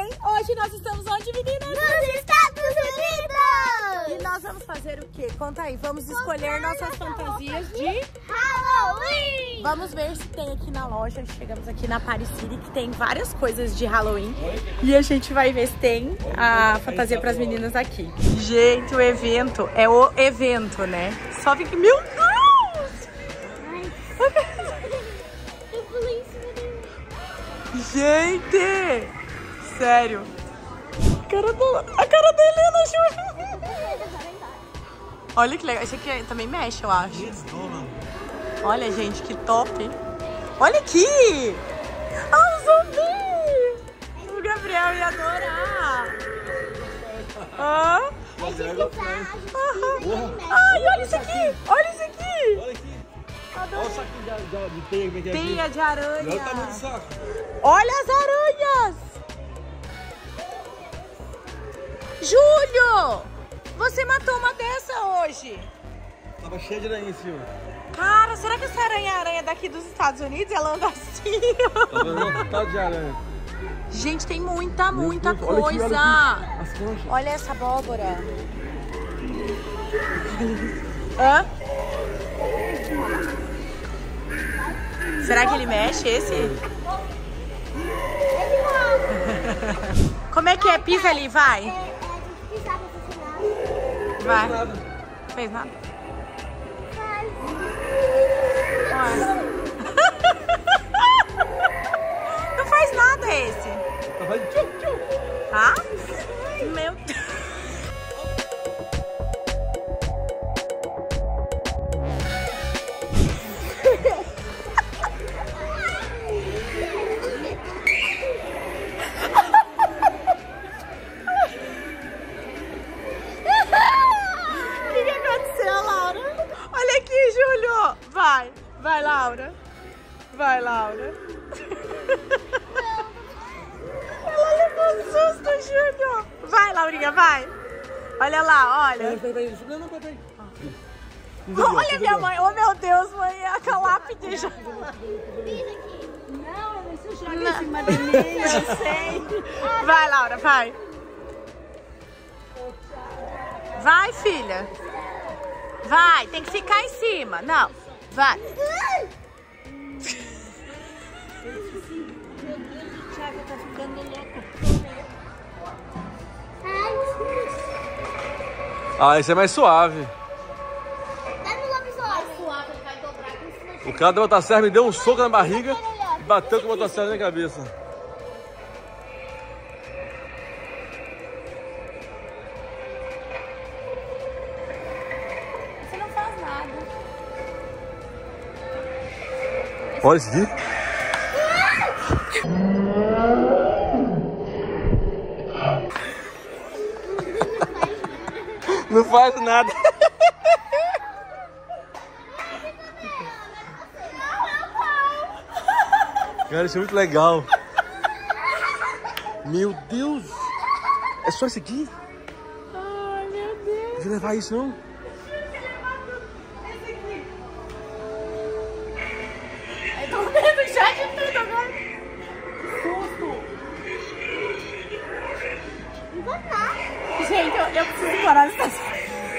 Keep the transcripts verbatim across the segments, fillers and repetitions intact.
bem? Hoje nós estamos onde, meninas? Nos Estados Unidos! E nós vamos fazer o quê? Conta aí, vamos escolher nossas fantasias de Halloween! Vamos ver se tem aqui na loja. Chegamos aqui na Paris City, que tem várias coisas de Halloween. E a gente vai ver se tem a fantasia para as meninas aqui. Gente, o evento é o evento, né? Só fica... Meu Deus! Eu pulei em cima dele. Gente! Sério. A cara, do... a cara da Helena, Júlia. Olha que legal. Esse aqui também mexe, eu acho. Olha, gente, que top. Olha aqui. Ah, o zumbi. O Gabriel ia adorar. Ah. Ai, olha isso aqui. Olha isso aqui. Olha aqui. Olha o saquinho de, de, de teia. Que é Teia de aranha. Olha o tamanho do saco. Olha as aranhas. Júlio, você matou uma dessa hoje. Tava cheia de aranha em cima. Cara, será que essa aranha é a aranha daqui dos Estados Unidos? Ela anda assim. Tá vendo? Lotado de aranha. Gente, tem muita, muita Deus, olha coisa. aqui, olha aqui. As conchas. Olha essa abóbora. Hã? Será que ele mexe esse? Como é que é? Pisa ali, vai. Vai. Fez nada? Olha. Não faz nada esse. Tá fazendo tchum, tchum. Ah? Meu Deus. Vai, vai, Laura. Vai, Laura. Ela levou um susto, Júlio. Vai, Laurinha, vai. Olha lá, olha. Não, não, peraí. Olha minha mãe. Oh, meu Deus, mãe. A calápide já. Não, isso joga em cima de mim, eu sei. Vai, Laura, vai. Vai, filha. Vai, tem que ficar em cima. Não, vai. Thiago tá ficando louco. Ah, esse é mais suave. Dá no lobisomem. Suave, ele vai dobrar aqui em cima de O cara da motosserra me deu um soco na barriga e bateu com a motosserra na minha cabeça. Você não faz nada. Olha isso aqui. Não faz nada. Cara, isso é muito legal. Meu Deus. É só isso aqui? Ai, meu Deus. Não vou levar isso, não? Eu tô com medo já de tudo agora. Susto. Não vou nada. Gente, eu, eu preciso parar de estação.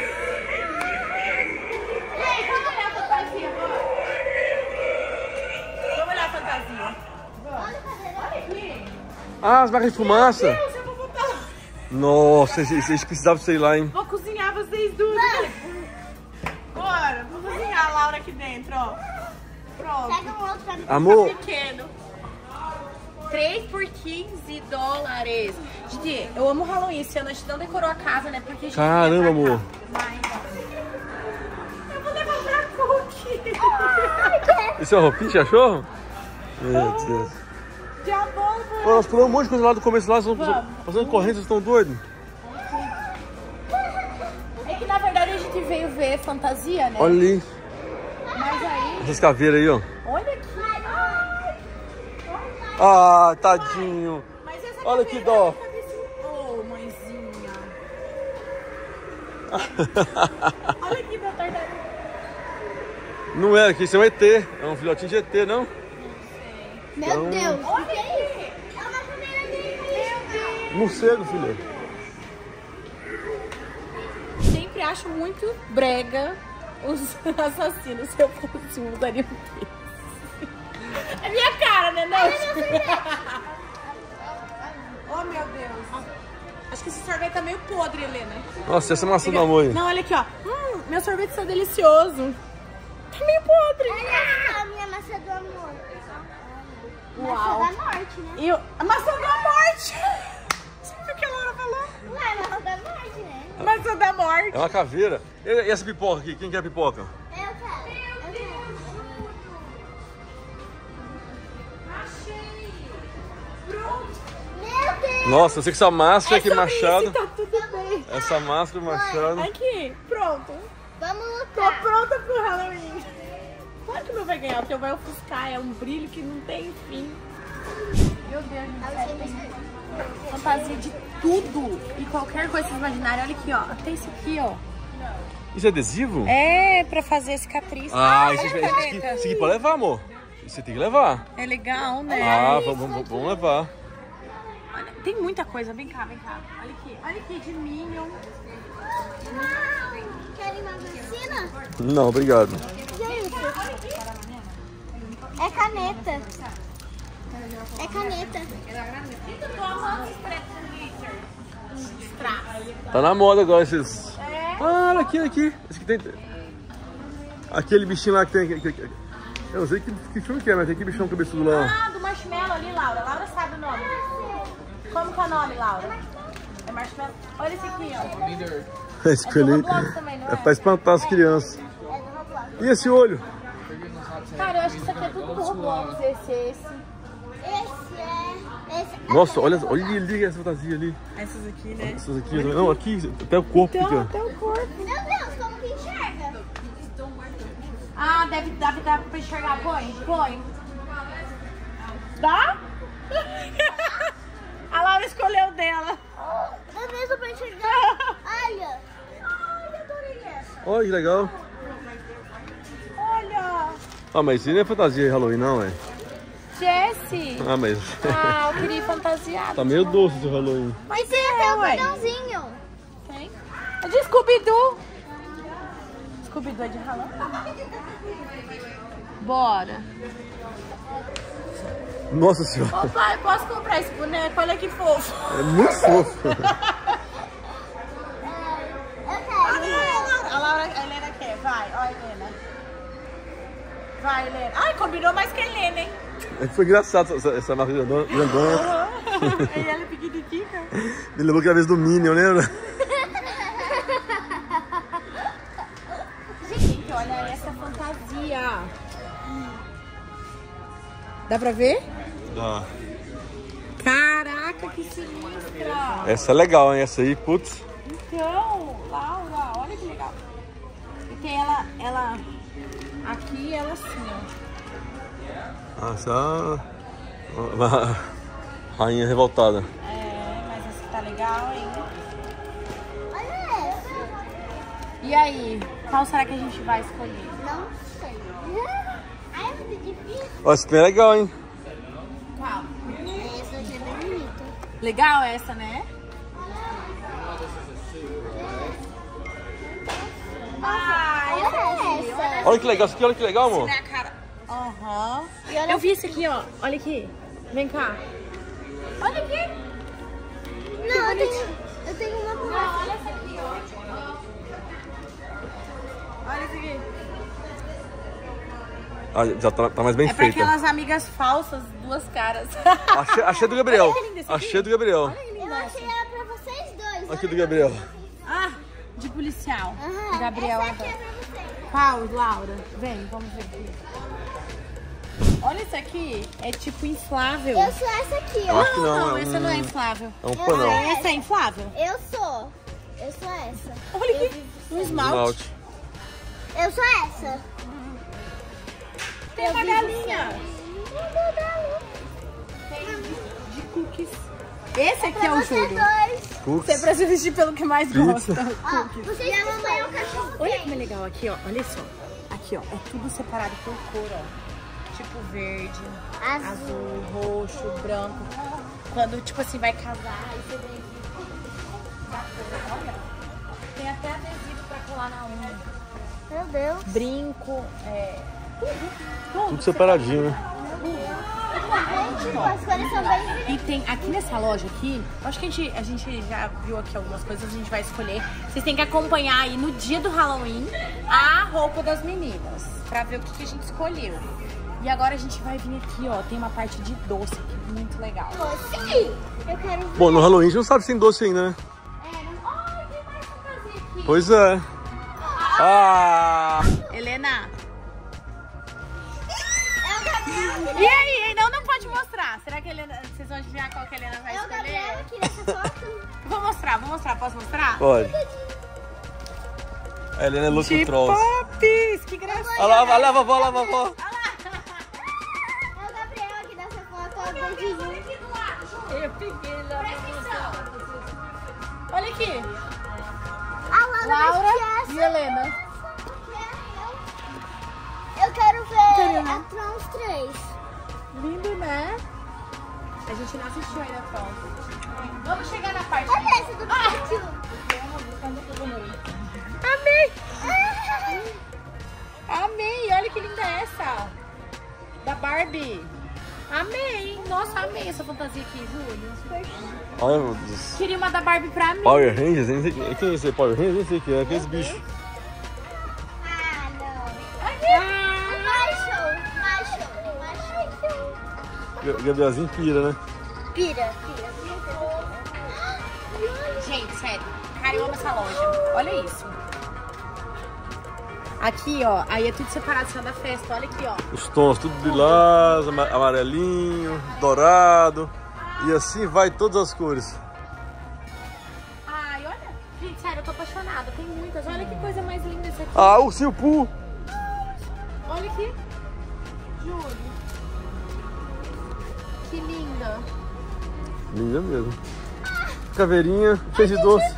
Ei, vamos olhar a fantasia agora. Vamos olhar a fantasia. Olha a cadeira. Aqui. Ah, as máquinas de fumaça. Meu Deus, eu vou botar lá. Nossa, vocês precisavam sei lá, hein? Vou cozinhar vocês duas. Bora, vou cozinhar a Laura aqui dentro, ó. Pronto. Pega um outro pra mim. Amor, Pequeno. três por quinze dólares. Gente, eu amo Halloween. Esse ano a gente não decorou a casa, né? Porque a gente Caramba, ia pra amor. cá. Mas... eu vou levar pra Cookie. isso é roupinha de cachorro? Meu Deus. De abóbora. Pô, nós pulamos um monte de coisa lá do começo lá, vocês estão Vamos. passando correndo, vocês estão doidos? É que na verdade a gente veio ver fantasia, né? Olha ali, Mas aí... essas caveiras aí, ó. Olha aqui. Ai, Ah, tadinho. mas essa Olha que caveira dó. é a cabecinha. Oh, mãezinha. Olha aqui, meu tartaruga. Não é aqui, isso é um E T. É um filhotinho de E T, não? Meu Então- Deus. Olha aqui. É uma cadeira dele. Meu Deus. Morcego, filha. Sempre acho muito brega os assassinos. Se eu fosse um, usaria um desse. É minha cara, né? Não. Oh, meu Deus. Acho que esse sorvete tá meio podre, Helena. Nossa, essa maçã do amor aí. Não, olha aqui, ó. Hum, meu sorvete está delicioso. Tá meio podre. Olha a minha maçã do amor. Uau. Maçã da morte, né? E o... a maçã da morte. Você viu o que a Laura falou? Ué, maçã da morte, né? Maçã da morte. É uma caveira. E essa pipoca aqui? Quem quer pipoca? Eu quero. Eu quero. Achei. Pronto. Meu Deus. Nossa, eu sei que essa máscara aqui, É sobre machado. isso, tá tudo bem. Essa máscara, machado. Aqui, pronto. Vamos Tô lutar. pronta pro Halloween. Claro que o meu vai ganhar, porque vai ofuscar. É um brilho que não tem fim. Meu Deus do céu, tem fantasia de tudo e qualquer coisa que vocês imaginarem. Olha aqui, ó. Tem isso aqui, ó. Isso é adesivo? É, pra fazer cicatriz. Ah, isso, olha isso, a isso, aqui, caneta. isso aqui pode levar, amor. Isso você tem que levar. É legal, né? Ah, vamos, vamos, vamos levar. Olha, tem muita coisa. Vem cá, vem cá. Olha aqui. Olha aqui, de Minion. Querem uma vacina? Não, obrigado. Gente, é caneta. É caneta. Tá na moda agora esses. É. Ah, olha aqui, olha aqui. Esse aqui tem. Aquele bichinho lá que tem. que- que- Eu não sei que, que filme que é, mas tem aquele bichão cabeçudo lá. Ah, do marshmallow ali, Laura. Laura sabe o nome. Como que é o nome, Laura? É marshmallow. Olha esse aqui, ó. Esse É do coelhinho Roblox também, não é? é pra espantar as crianças. É do Roblox. E esse olho? Cara, eu acho que isso aqui é tudo do Roblox, esse, esse. Esse é. Esse é Nossa, olha, olha ali essa fantasia ali. Essas aqui, né? Essas aqui. Não, aqui, até o corpo Então, fica. até o corpo. Meu Deus, como que enxerga? Ah, deve, deve dar pra enxergar. Põe, põe. Dá? A Laura escolheu dela. Meu Deus, eu pra enxergar. Olha. Ai, adorei essa. Olha que legal. Olha. Ah, mas isso não é fantasia de Halloween, não, é? Jessie. Ah, mas. Ah, eu queria ir fantasiado. Tá meio doce esse Halloween. Mas tem até o ué. cordãozinho. Tem? É de Scooby-Doo. Scooby-Doo é de Halloween? Bora. Nossa senhora. Ô pai, posso comprar esse boneco? Olha que fofo. É muito fofo. Eu quero. A Laura, a Helena quer. Vai, ó, Helena. Vai, Helena. Ai, combinou mais que a Helena, hein? Foi engraçado essa, essa marca grandona. grandona. E ela é pequenininha. Me lembrou aquela vez do Minion, lembra? Gente, olha essa fantasia. Dá pra ver? Dá. Caraca, que sinistra. Essa é legal, hein? Essa aí, putz. Então, Laura, olha que legal. E tem ela, ela aqui e ela assim, ó. Ah, essa é uma rainha revoltada. É, mas essa tá legal, hein? Olha essa. E aí, qual será que a gente vai escolher? Não sei. Ai, é muito difícil. Ó, esse também é legal, hein? Qual? Essa aqui é bem bonita. Legal essa, né? Ah, Olha essa. Olha que legal, isso aqui, olha que legal, amor. né, cara? Aham. E olha- Eu vi esse aqui, ó. Olha aqui. Vem cá. Olha aqui. Não, eu tenho, eu tenho uma boneca. Olha essa aqui, ó. Olha esse aqui. Ah, já tá, tá mais bem É pra feita. aquelas amigas falsas, duas caras. Achei, achei do Gabriel. Olha que lindo esse aqui. Achei do Gabriel. Olha que lindo Eu essa. achei ela pra vocês dois. Aqui do olha. Gabriel. Ah, de policial. Aham, Gabriel. essa aqui é pra vocês. Qual, Laura? Vem, vamos ver aqui. Olha isso aqui. É tipo inflável. Eu sou essa aqui, Eu ó. acho que não, não, é essa um- não é inflável. É um panão. Essa é inflável? Eu sou. Eu sou essa. Olha aqui. Um esmalte. Esmalte. Eu sou essa. Tem Eu uma vivo galinha. Tem de, de cookies. Esse aqui é o Vocês Júlio. dois. Cookies. Você precisa vestir pelo que mais Pizza. gosta. Ó, vocês e a mamãe é um cachorro Olha quente. como é legal aqui, ó. Olha só. Aqui, ó. É tudo separado por cor, ó. Tipo verde, Azul. azul, roxo, branco. quando, tipo assim, vai casar, aí você vem aqui. Olha, tem até adesivo pra colar na unha. Meu Deus. Brinco, é... Tudo, tudo, Tudo separadinho, né? Gente, as cores são bem... E tem aqui nessa loja aqui, acho que a gente, a gente já viu aqui algumas coisas, a gente vai escolher. Vocês têm que acompanhar aí no dia do Halloween a roupa das meninas, pra ver o que, que a gente escolheu. E agora a gente vai vir aqui, ó, tem uma parte de doce aqui, muito legal. Doce? Eu quero ver. Bom, no Halloween a gente não sabe se tem doce ainda, né? É, não... Ai, tem mais fantasia aqui. Pois é. Ah! Helena, É o Gabriel. e aí? Não, não pode mostrar. Será que a Helena, vocês vão adivinhar qual que a Helena vai É o Gabriel escolher? aqui nessa foto. Vou mostrar, vou mostrar. Posso mostrar? Pode. A Helena é louca De com trolls. popes, que graça. Olha lá, olha lá, vovó, olha lá, vovó. É o Gabriel aqui nessa foto. Ó, o dedinho. Eu peguei lá. Olha aqui. A Laura, Laura vai e Helena. Eu quero ver a Trons três. Lindo, né? A gente não assistiu ainda a Tron. Vamos chegar na parte. Olha essa do Pikachu. Amei! Amei! Olha que linda essa! Da Barbie. Amei! Nossa, amei essa fantasia aqui, Júlio. Olha, meu Deus. Queria uma da Barbie pra mim. Power Rangers? Nem sei o que é esse Power Rangers, nem sei o que é, aqueles bichos. Ah, não. Aqui. Macho, macho, macho. Gabrielzinho pira, né? Pira, pira. Gente, sério. Cara, eu amo essa loja. Olha isso. Aqui, ó. Aí é tudo separado só da festa. Olha aqui, ó. Os tons, tudo lilás, ama- amarelinho, dourado. E assim vai todas as cores. Ai, olha. Gente, sério, eu tô apaixonada. Tem muitas. Olha que coisa mais linda essa aqui. Ah, o Ursinho Poo. Olha aqui. Júlio. Que linda. Linda mesmo. Caveirinha, cheia de doce.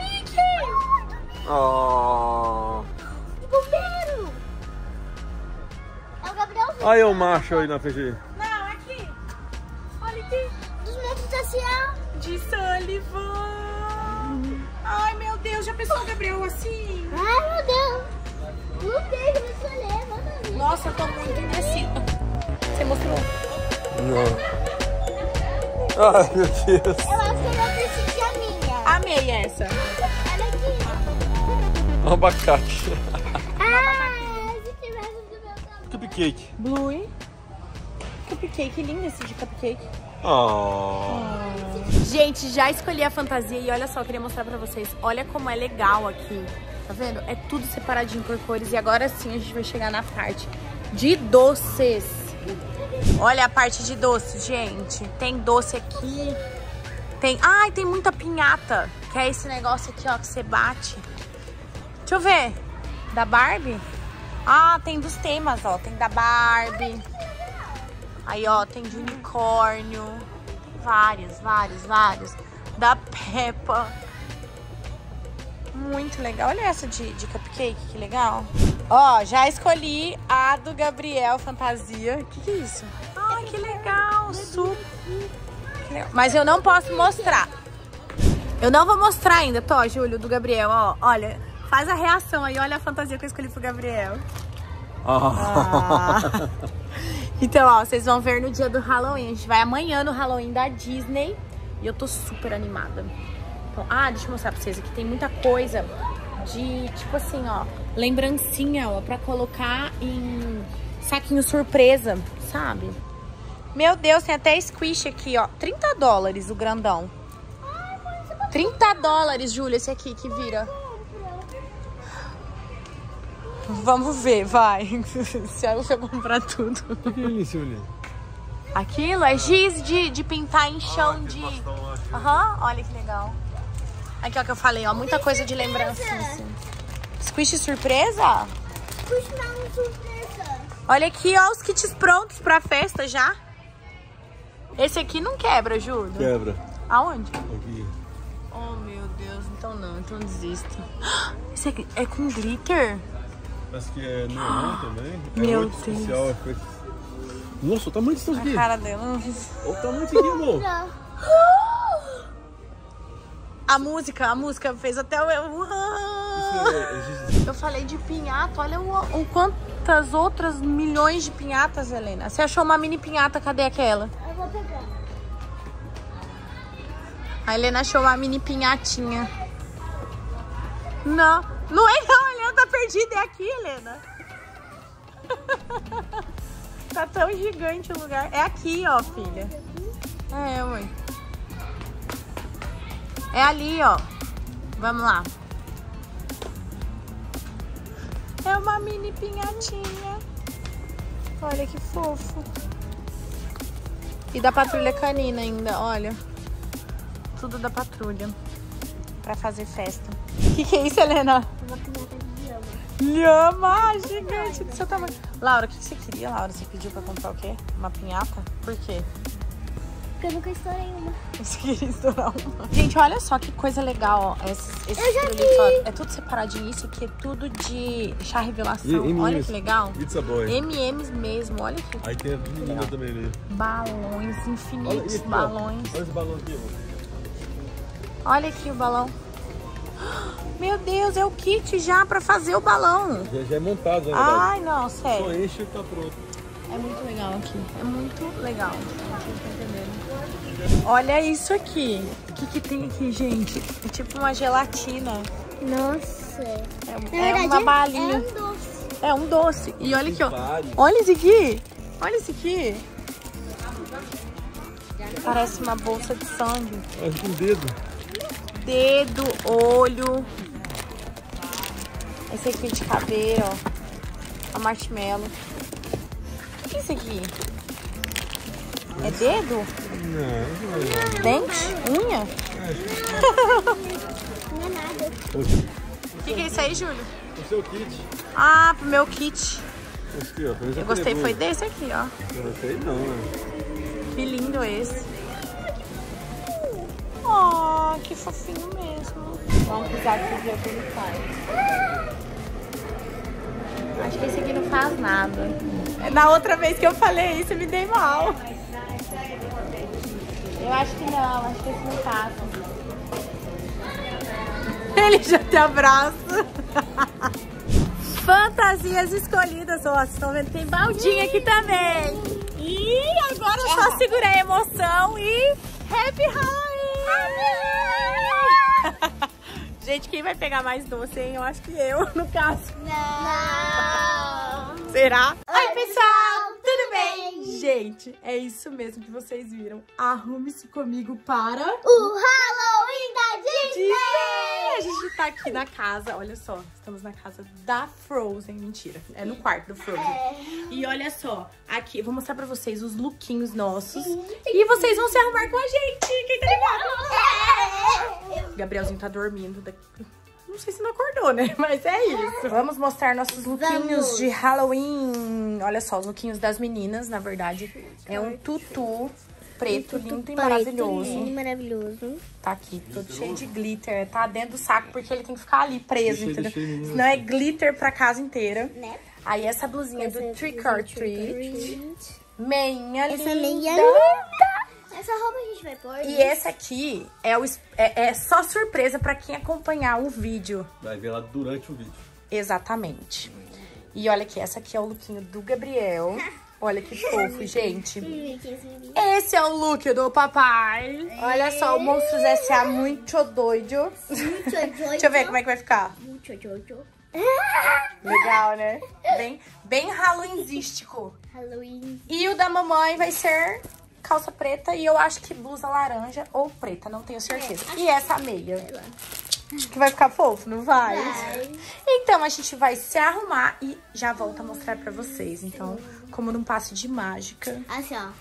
Ah. Bombeiro. É o Gabrielzinho. Aí é o macho aí na frente. Não, aqui. Olha aqui. Dos monstros da Ciel. De Sullivan. Ai, meu Deus. Já pensou o Gabriel assim? Ai, meu Deus. Não tem que me escolher. Manda vir. Nossa, eu tô muito indecisa. Você mostrou? Não. Ai, meu Deus. Eu acho que eu já preciso a minha. Amei essa. Olha aqui. Um abacate. Ah, se tivesse do meu tamanho. Cupcake. Blue. Cupcake, lindo esse de cupcake. Oh. Gente, já escolhi a fantasia e olha só, eu queria mostrar pra vocês. Olha como é legal aqui. Tá vendo? É tudo separadinho por cores. E agora sim a gente vai chegar na parte de doces. Olha a parte de doces, gente. Tem doce aqui. Tem... Ai, tem muita pinhata. Que é esse negócio aqui, ó, que você bate. Deixa eu ver. Da Barbie? Ah, tem dos temas, ó. Tem da Barbie. Aí, ó, tem de unicórnio. Tem vários, vários, vários. Da Peppa. Muito legal. Olha essa de, de cupcake, que legal. Ó, já escolhi a do Gabriel Fantasia. O que, que é isso? Ai, que legal. Super. Que legal. Mas eu não posso mostrar. Eu não vou mostrar ainda, Tó, Júlio, do Gabriel. Ó, olha, faz a reação aí. Olha a fantasia que eu escolhi pro Gabriel. Ah. Então, ó, vocês vão ver no dia do Halloween. A gente vai amanhã no Halloween da Disney. E eu tô super animada. Então, ah, deixa eu mostrar pra vocês. Aqui tem muita coisa de, tipo assim, ó, lembrancinha, ó, pra colocar em saquinho surpresa, sabe? Meu Deus, tem até squish aqui, ó. trinta dólares o grandão. trinta dólares, Júlia, esse aqui que vira. Vamos ver, vai. Se eu comprar tudo. O que é isso, Julia? Aquilo é giz de, de pintar em chão de... Aham, uhum, olha que legal. Aqui, ó, que eu falei, ó, muita coisa de lembrança. Assim. Squish surpresa? Squish não, surpresa. Olha aqui, ó, os kits prontos pra festa já. Esse aqui não quebra, Júlio? Quebra. Aonde? Aqui. Oh, meu Deus, então não, então desisto. Esse aqui é com glitter? Parece que é neon também. É Meu muito Deus. especial. É coisa... Nossa, o tamanho disso A aqui. cara dela. Olha o tamanho disso aqui, amor. Não. A música, a música fez até o... Eu falei de pinhata, olha o, o quantas outras milhões de pinhatas, Helena. Você achou uma mini pinhata, cadê aquela? Eu vou pegar. A Helena achou uma mini pinhatinha. Não, não é não, a Helena tá perdida, é aqui, Helena. Tá tão gigante o lugar. É aqui, ó, filha. É, ué. É ali, ó. Vamos lá. É uma mini pinhatinha. Olha que fofo. E da patrulha canina ainda, olha. Tudo da patrulha. Pra fazer festa. O que, que é isso, Helena? Uma pinhata de lhama. Lhama gigante do seu tamanho. Laura, o que, que você queria, Laura? Você pediu pra comprar o quê? Uma pinhata? Por quê? Porque eu nunca estourei uma. Você queria estourar uma. Gente, olha só que coisa legal, ó. Esses, esses Eu já pirulitos, ó. É tudo separadinho. Isso aqui é tudo de chá revelação. E- M e Olha M's. que legal. Pizza Boy. M e M's mesmo, olha que Aí tem a menina também ali. balões, Olha infinitos esse, ó. balões. Olha esse balão aqui, ó. Olha aqui o balão. Meu Deus, é o kit já pra fazer o balão. Já, já é montado, na verdade. Ai, não, Só sério. enche e tá pronto. É muito legal aqui. É muito legal. Vocês estão entendendo? Olha isso aqui. O que, que tem aqui, gente? É tipo uma gelatina. Nossa. É, Na é verdade, uma balinha. É um doce. É um doce. E olha aqui, ó. vários. Olha esse aqui. Olha esse aqui. Parece uma bolsa de sangue. Olha com o dedo. Dedo, olho. Esse aqui de cabelo, ó. A marshmallow. O que é isso aqui? É dedo? Não, não é. Dente? Unha? Não é nada. O que, que é isso aí, Júlio? O seu kit. Ah, pro meu kit. Esse aqui, ó. Parece Eu gostei, aquele foi bolo. desse aqui, ó. Eu não sei não, né? Que lindo esse. Oh, que fofinho mesmo. Vamos pisar aqui e ver o que ele faz. Acho que esse aqui não faz nada. Na outra vez que eu falei isso, eu me dei mal. Eu acho que não, acho que esse não passa. Ele já te abraça. Fantasias escolhidas, ó. Vocês estão vendo? Tem baldinho aqui também. E agora é só segurar a emoção e Happy Halloween! Gente, quem vai pegar mais doce, hein? Eu acho que eu, no caso. Não. Será? Oi, pessoal! Tudo bem? Gente, é isso mesmo que vocês viram. Arrume-se comigo para... O Halloween da Disney! A gente tá aqui na casa, olha só, estamos na casa da Frozen, mentira, é no quarto do Frozen. É. E olha só, aqui, eu vou mostrar pra vocês os lookinhos nossos. E vocês vão se arrumar com a gente, quem tá ligado? O Gabrielzinho tá dormindo, não sei se não acordou, né, mas é isso. Vamos mostrar nossos lookinhos Vamos. de Halloween. Olha só, os lookinhos das meninas, na verdade, é um tutu preto, lindo e maravilhoso. Lindo e maravilhoso. Tá aqui, todo cheio de glitter. Tá dentro do saco porque ele tem que ficar ali preso, Deixa, entendeu? deixa ele- Senão é glitter pra casa inteira. Né? Aí essa blusinha Essa do Trick or Treat. Essa Meinha meia linda. linda. Essa roupa a gente vai pôr. E esse aqui é, o, es- é, é só surpresa pra quem acompanhar o vídeo. Vai ver lá durante o vídeo. Exatamente. E olha aqui, essa aqui é o lookinho do Gabriel. Olha que fofo, gente. Esse é o look do papai. Olha só, o Monstros S A muito doido. Deixa eu ver como é que vai ficar. Legal, né? Bem, bem Halloweenístico. Halloween. E o da mamãe vai ser calça preta e eu acho que blusa laranja ou preta, não tenho certeza. E essa meia. Acho que vai ficar fofo, não vai? Vai. Então a gente vai se arrumar e já volto a mostrar pra vocês. Então, como num passe de mágica. Assim, ó.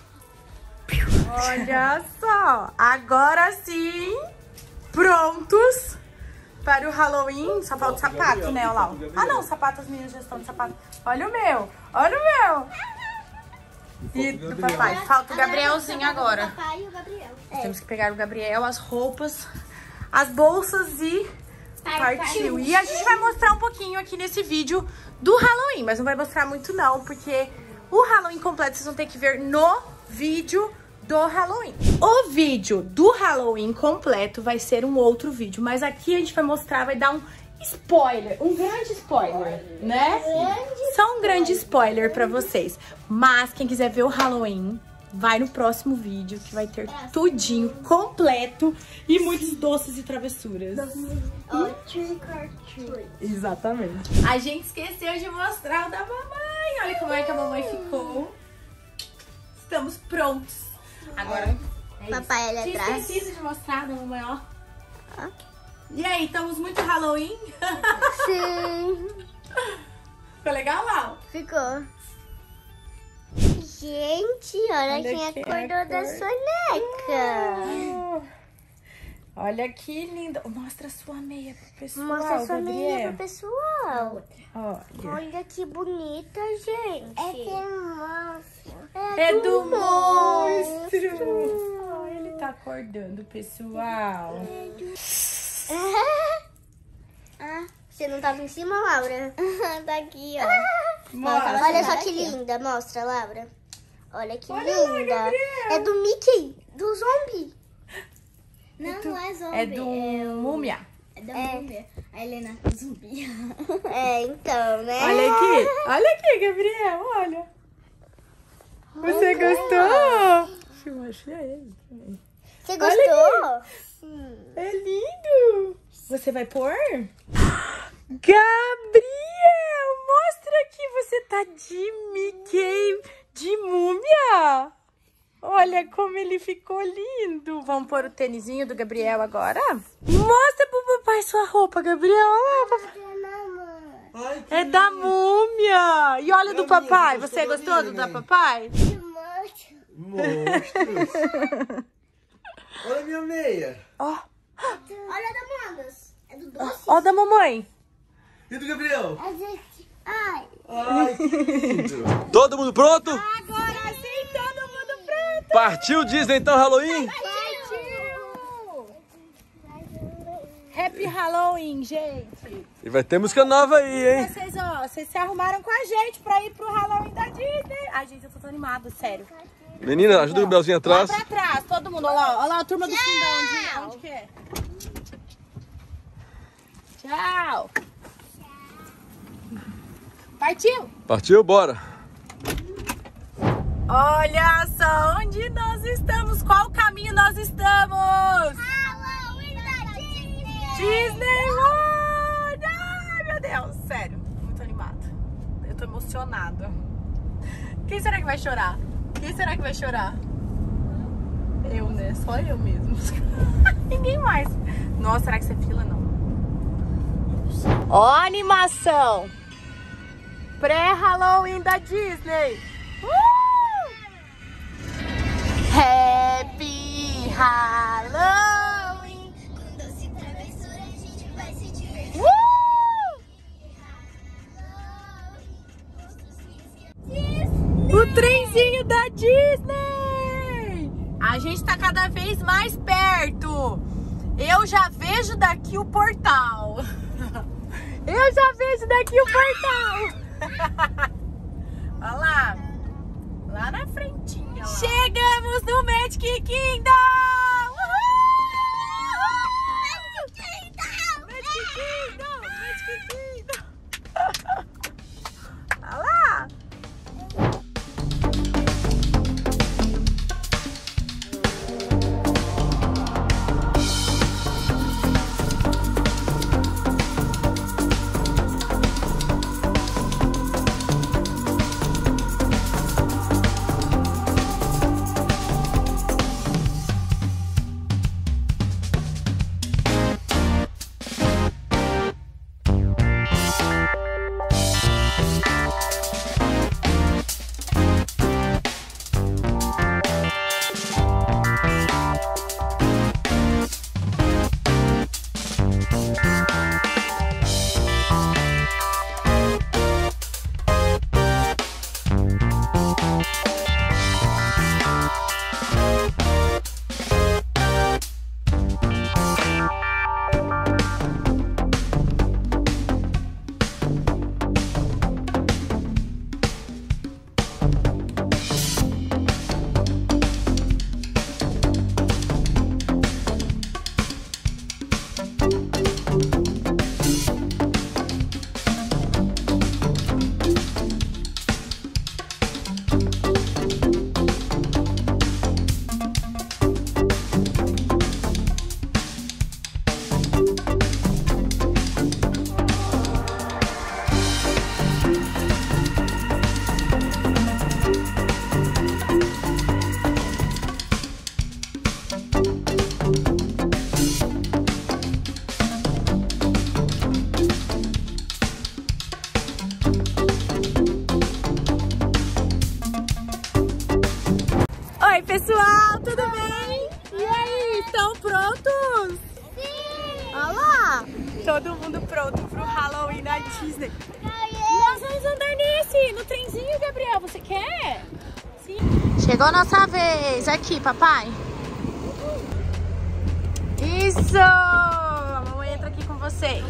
Olha só, agora sim, prontos para o Halloween. Só falta o sapato, né, olha lá. Ah não, sapato, as meninas já estão de sapato. Olha o meu, olha o meu. E do papai, falta o Gabrielzinho agora. O papai e o Gabriel. É. Temos que pegar o Gabriel, as roupas, as bolsas e partiu. E a gente vai mostrar um pouquinho aqui nesse vídeo do Halloween, mas não vai mostrar muito não, porque o Halloween completo vocês vão ter que ver no vídeo do Halloween. O vídeo do Halloween completo vai ser um outro vídeo, mas aqui a gente vai mostrar, vai dar um spoiler, um grande spoiler, né? Só um grande spoiler pra vocês. Mas quem quiser ver o Halloween, vai no próximo vídeo que vai ter tudinho completo e muitos doces e travessuras. Exatamente. A gente esqueceu de mostrar o da mamãe. Olha como é que a mamãe ficou. Estamos prontos. Agora, é papai ali isso. atrás. Esqueci de mostrar da mamãe, ó. Ah. E aí, estamos muito Halloween? Sim. Ficou legal, Lau? Ficou. Gente, olha, olha quem acordou da soneca. Olha que linda. Mostra a sua meia pro pessoal, Mostra a sua Gabriel. meia pro pessoal. Olha. Olha que bonita, gente. É de monstro. É, é do, do monstro. monstro. Oh, ele tá acordando, pessoal. É do... ah, você não tava em cima, Laura? Tá aqui, ó. Mostra. Olha só que linda. Mostra, Laura. Olha que Olha linda. Lá, é do Mickey, do zombie. Não, é não é zombie. É do é múmia. É da é. múmia. A Helena zumbi. É, então, né? Olha aqui. Olha aqui, Gabriel. Olha. Você olha. Gostou? Deixa eu mostrar ele também. Você gostou? Hum. É lindo. Você vai pôr? Gabriel, mostra que você tá de Mickey, de múmia. Olha como ele ficou lindo. Vamos pôr o tênisinho do Gabriel agora? Mostra pro papai sua roupa, Gabriel. Olha, papai. Ai, é da múmia. E olha é do papai. Minha, você gostou do da papai? Monstros. Olha a minha meia. Ó. Oh. Olha a da Mandas. É do doce. Ó da mamãe. E do Gabriel? A gente... Ai. Ai, que lindo. Todo mundo pronto? Agora sim, todo mundo pronto. Partiu Disney então, Halloween? Partiu. Happy Halloween, gente. E vai ter música nova aí, hein? Vocês, ó, vocês se arrumaram com a gente pra ir pro Halloween da Disney. Ai, gente, eu tô tão animada, sério. Menina, ajuda o Gabrielzinho atrás. Lá pra trás, todo mundo. Olha lá, olha lá a turma do fundão. Onde, onde que é? Tchau. Partiu? Partiu, bora. Olha só onde nós estamos. Qual caminho nós estamos? Halloween da Disney. Disney World. Ai, meu Deus, sério. Muito animada. Eu tô emocionada. Quem será que vai chorar? Quem será que vai chorar? Eu, né? Só eu mesmo. Ninguém mais. Nossa, será que isso é fila? Não. Ó a animação. Pré-Halloween da Disney. Uh! Happy Halloween. Com doce travessura a gente vai se divertir. Uh! O trenzinho da Disney. A gente tá cada vez mais perto. Eu já vejo daqui o portal. Eu já vejo daqui o portal. Olha lá. Lá na frentinha. Lá. Chegamos no Magic Kingdom. Uhul! Magic Kingdom. Magic Kingdom. Magic Kingdom. Olha lá. prontos? Sim! Olha lá! Todo mundo pronto pro Halloween na Disney. Nós vamos andar nesse, no trenzinho, Gabriel. Você quer? Sim. Chegou a nossa vez. Aqui, papai. Isso! A mamãe entra aqui com vocês.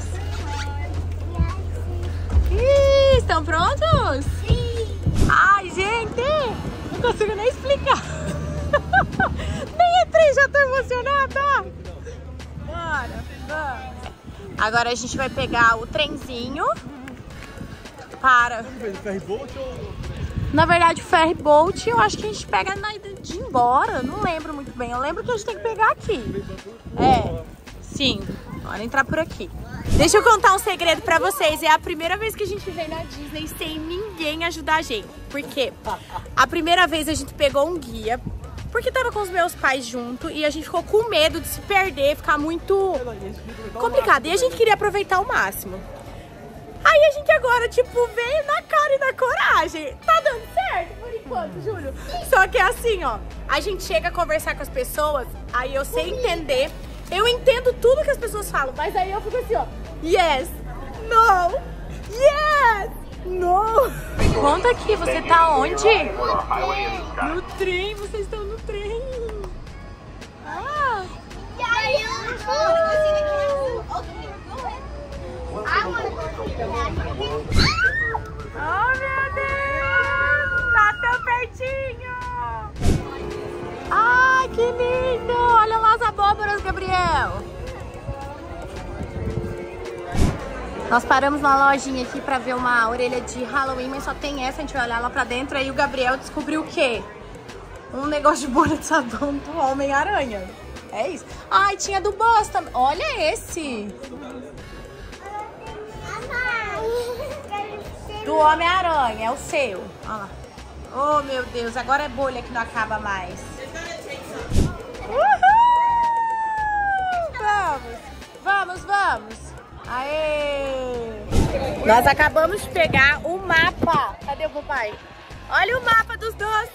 Ih, estão prontos? Sim! Ai, gente! Não consigo nem explicar. Nem entrei, já tô emocionada. Bora, vamos. Agora a gente vai pegar o trenzinho para... Ferryboat ou... Na verdade, o ferryboat eu acho que a gente pega na ida de ir embora. Não lembro muito bem. Eu lembro que a gente tem que pegar aqui. É, sim. Bora entrar por aqui. Deixa eu contar um segredo pra vocês. É a primeira vez que a gente vem na Disney sem ninguém ajudar a gente. Por quê? A primeira vez a gente pegou um guia, porque tava com os meus pais junto e a gente ficou com medo de se perder, ficar muito complicado. E a gente queria aproveitar ao máximo. Aí a gente agora, tipo, veio na cara e na coragem. Tá dando certo por enquanto, Júlio? Só que é assim, ó. A gente chega a conversar com as pessoas, aí eu sei entender. Eu entendo tudo que as pessoas falam, mas aí eu fico assim, ó. Yes, no, yes, no. Conta aqui, você tá onde? No trem, vocês estão no trem. Ah. Oh, meu Deus! Tá tão pertinho! Ai, que lindo! Olha lá as abóboras, Gabriel! Nós paramos na lojinha aqui pra ver uma orelha de Halloween, mas só tem essa, a gente vai olhar lá pra dentro. Aí o Gabriel descobriu o quê? Um negócio de bolha de sabão do Homem-Aranha. É isso. Ai, tinha do Buzz também. Olha esse! Do Homem-Aranha, é o seu. Olha lá. Oh, meu Deus, agora é bolha que não acaba mais. Uhul! Vamos, vamos, vamos. Aê! Nós acabamos de pegar o mapa. Cadê o papai? Olha o mapa dos doces!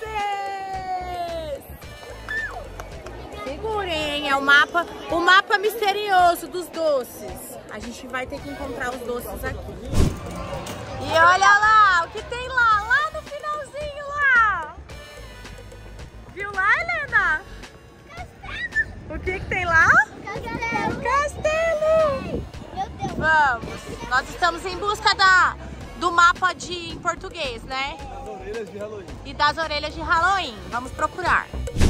Segurem, é o mapa, o mapa misterioso dos doces. A gente vai ter que encontrar os doces aqui. E olha lá, o que tem lá, lá no finalzinho lá. Viu lá, Helena? Castelo! O que que tem lá? Castelo! Castelo! Meu Deus! Vamos, nós estamos em busca da, do mapa de, em português, né? Das orelhas de Halloween. E das orelhas de Halloween, vamos procurar.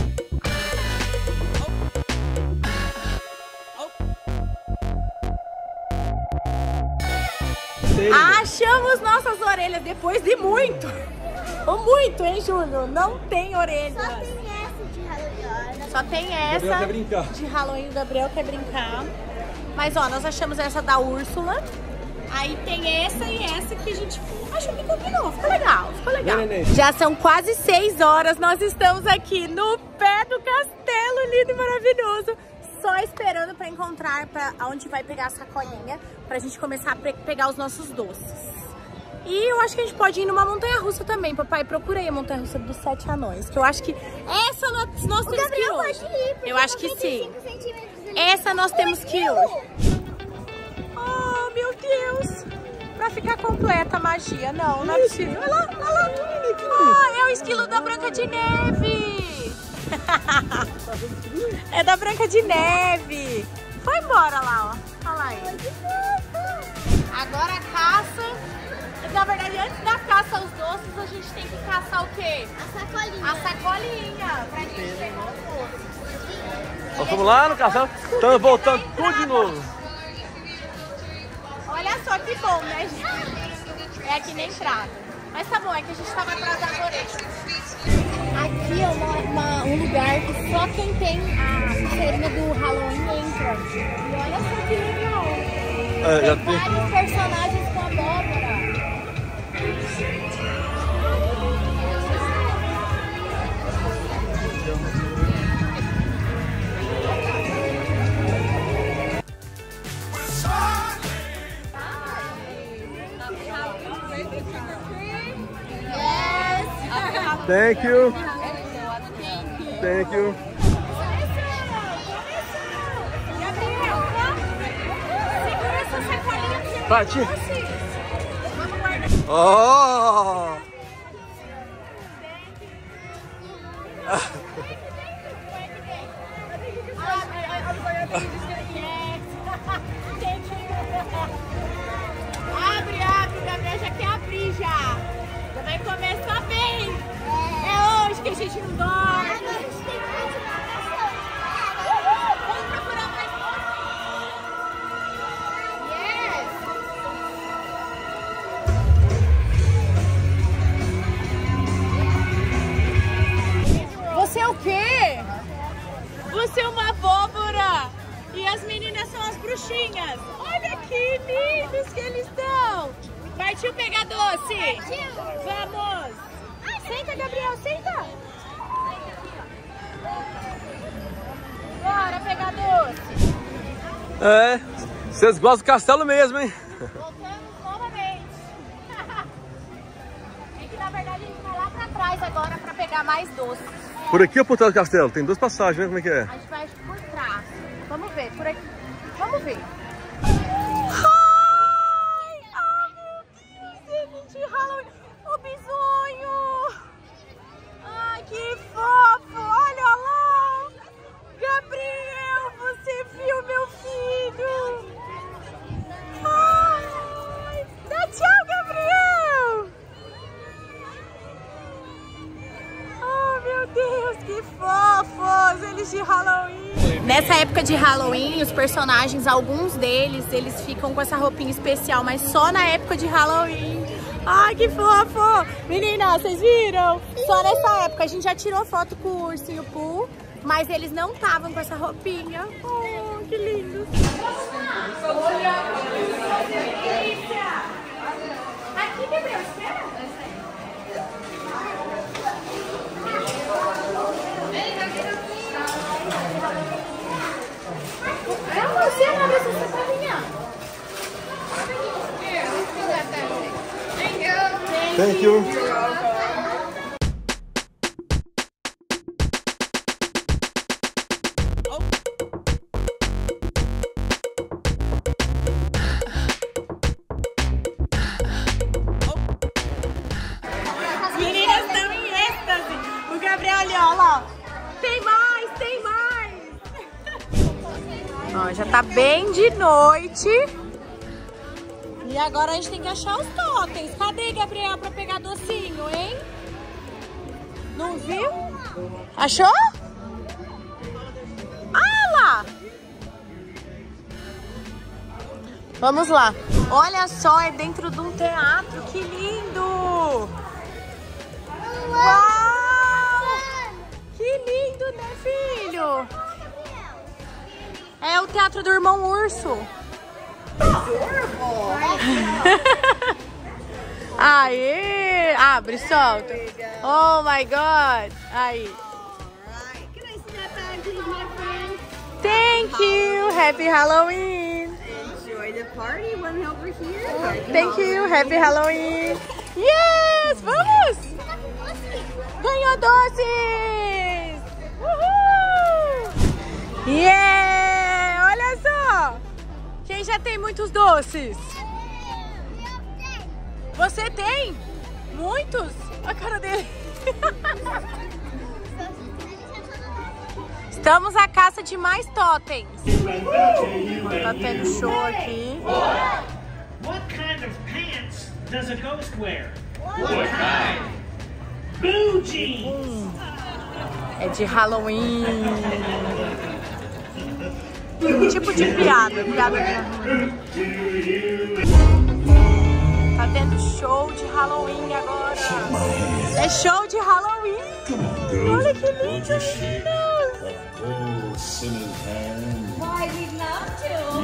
Achamos nossas orelhas depois de muito. Ou muito, hein, Júlio? Não tem orelha. Só tem essa de Halloween. Só tem Gabriel essa quer brincar. de Halloween. O Gabriel quer brincar. Mas, ó, nós achamos essa da Úrsula. Aí tem essa e essa que a gente acho que combinou. Ficou legal, ficou legal. Já são quase seis horas. Nós estamos aqui no pé do castelo lindo e maravilhoso. Só esperando para encontrar para onde vai pegar a sacolinha pra gente começar a pegar os nossos doces. E eu acho que a gente pode ir numa montanha-russa também, papai. Procurei a montanha-russa dos Sete Anões, que eu acho que essa nós, nós O temos que ir Gabriel hoje. pode ir, Eu acho que sim. centímetros. Essa nós temos que ir hoje. Oh, meu Deus! Pra ficar completa a magia. Não, não é possível. Olha lá, olha lá. Ah, é o esquilo da Branca de Neve. É da Branca de Neve. Foi embora lá, ó. Olha lá ele. Agora a caça. Na verdade, antes da caça aos doces, a gente tem que caçar o quê? A sacolinha. A sacolinha. Pra gente pegar os doces. Nós estamos lá no castelo, estamos voltando tudo de novo. Olha só que bom, né, gente? É aqui na entrada. Mas tá bom, é que a gente tava atrás das orelhas. Aqui é uma, uma, um lugar que só quem tem a pulseirinha do Halloween entra. E olha só que legal. É, já tem tem. vários personagens com abóbora. Thank you. Thank you. Vai, tia. Oh! Abre, abre, Gabriel já quer abrir já. Já vai começar bem. É hoje que a gente não dorme. Agora a gente tem que continuar a Vamos procurar mais Yes! Você é o quê? Você é uma abóbora. E as meninas são as bruxinhas. Olha que lindos que eles estão. Partiu pegar doce? Partiu. Vamos. Ai, senta, Gabriel, senta. Bora pegar doce. É, vocês gostam do castelo mesmo, hein? Voltamos novamente. É que na verdade a gente vai lá pra trás agora pra pegar mais doce. Por aqui ou por trás do castelo? Tem duas passagens, né? Como é que é? A gente vai por trás. Vamos ver, por aqui. Vamos ver. O bisonho! Ai, que fofo! Olha lá! Gabriel, você viu meu filho? Ai, dá tchau, Gabriel! Oh, meu Deus, que fofos! Eles de Halloween! Nessa época de Halloween, os personagens, alguns deles, eles ficam com essa roupinha especial, mas só na época de Halloween. Ai, que fofo! Meninas, vocês viram? Só nessa época. A gente já tirou foto com o ursinho Pooh, mas eles não estavam com essa roupinha. Oh, que lindo! Aqui, Gabriel, espera! É você, não abre essa sacolinha. Thank you. As meninas estão em êxtase. O Gabriel ali, ó, lá. Tem mais, tem mais. Ó, já tá bem de noite. E agora a gente tem que achar os totens. Cadê, Gabriel, pra pegar docinho, hein? Não viu? Achou? Ah, lá! Vamos lá. Olha só, é dentro de um teatro. Que lindo! Uau! Que lindo, né, filho? É o teatro do Irmão Urso. Aê! Abre, solta. Oh my God! Aí. Thank you! Happy Halloween! Enjoy the party when over here. Thank you! Happy Halloween! Yes! Vamos! Ganhou doces! Uhul! Yeah! Olha só! Quem já tem muitos doces? Você tem? Muitos? A cara dele. Estamos à caça de mais totens. Tá tendo show aqui. What kind of pants does a ghost wear? What kind? Blue jeans. É de Halloween. Tipo de piada, piada de Halloween. Tá tendo show de Halloween agora. É show de Halloween. Olha que lindo, meninas. Why, we'd love to.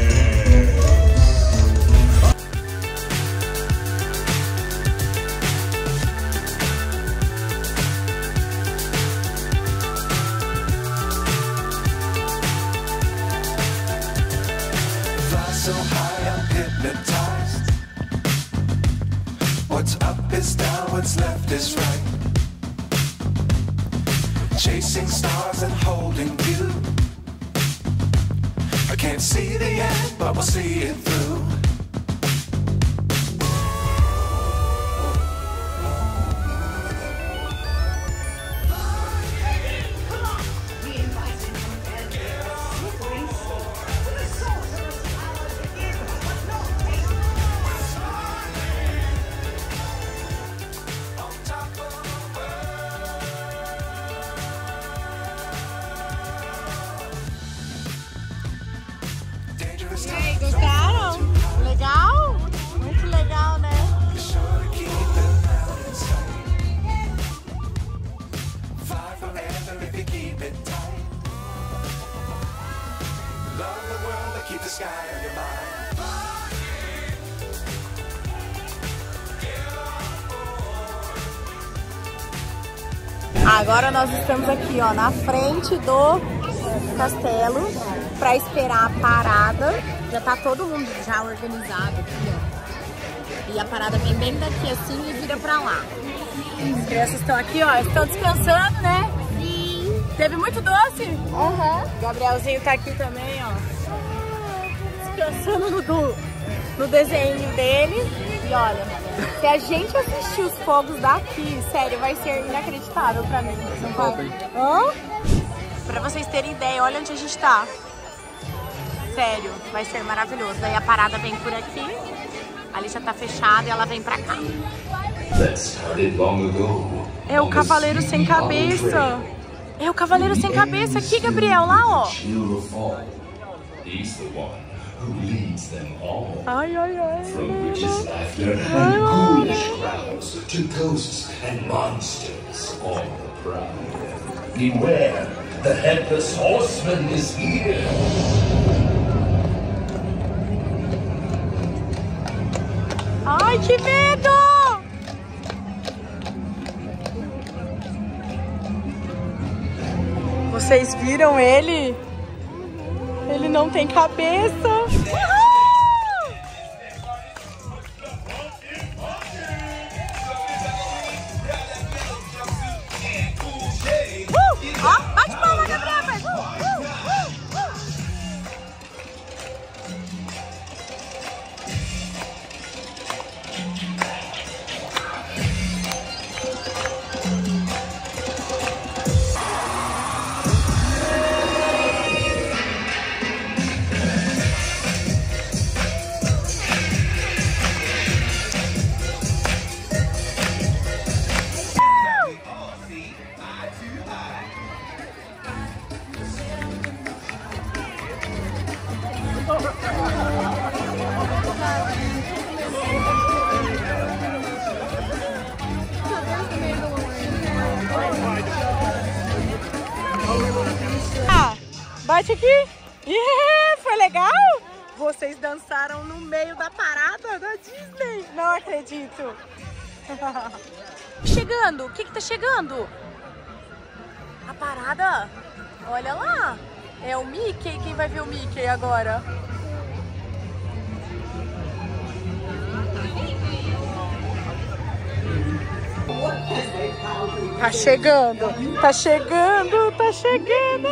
So high, I'm hypnotized. What's up is down, what's left is right. Chasing stars and holding you. I can't see the end, but we'll see it through. Keep the sky on your mind. Agora nós estamos aqui, ó, na frente do castelo para esperar a parada. Já tá todo mundo já organizado aqui, ó. E a parada vem bem daqui assim e vira pra lá. As crianças estão aqui, ó, estão descansando, né? Sim. Teve muito doce? Aham. Uhum. Gabrielzinho tá aqui também, ó. Descansando no, do, no desenho dele. E olha, se a gente assistir os fogos daqui, sério, vai ser inacreditável pra mim. Não vai? Hã? Pra vocês terem ideia, olha onde a gente tá. Sério, vai ser maravilhoso. Daí a parada vem por aqui, ali já tá fechada e ela vem pra cá. É o Cavaleiro Sem Cabeça. É o Cavaleiro Sem Cabeça aqui, Gabriel, lá, ó. Ai, ai, ai. From witches' laughter and ghoulish crowds to ghosts and monsters on the prowl. Beware, the headless horseman is here. Ai, que medo! Vocês viram ele? Ele não tem cabeça. Uhul! Uh! Ó, bate palma, Gabriel! Uh, uh, uh, uh. Ah, bate aqui. Yeah, foi legal? Vocês dançaram no meio da parada da Disney. Não acredito. Chegando, o que que tá chegando? A parada? Olha lá. É o Mickey. Quem vai ver o Mickey agora? Tá chegando, tá chegando, tá chegando.